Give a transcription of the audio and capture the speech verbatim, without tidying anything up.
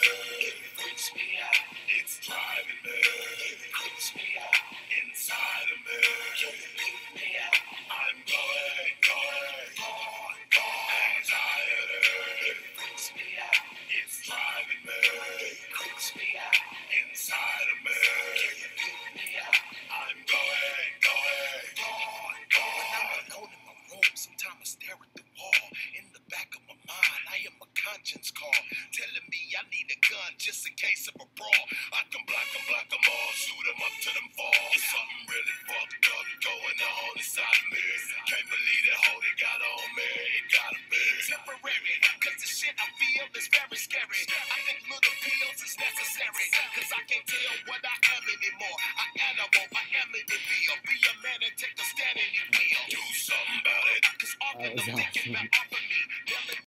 It freaks me out. It's driving me. It creeps me out. Inside of me. Can you beat me out? I'm going, going, going, going. Anxiety. It freaks me out. It's driving me. It creeps me out. Inside of me. Can you beat me out? I'm going, going, going, going. When I'm alone in my room, sometimes I stare at the wall. In the back of my mind, I hear my conscience call, telling me I need a gun just in case of a brawl. I can block them, block them all, shoot them up to them fall. There's something really fucked up going on inside of me. Can't believe that hoe they got on me. It gotta be temporary, cause the shit I feel is very scary. I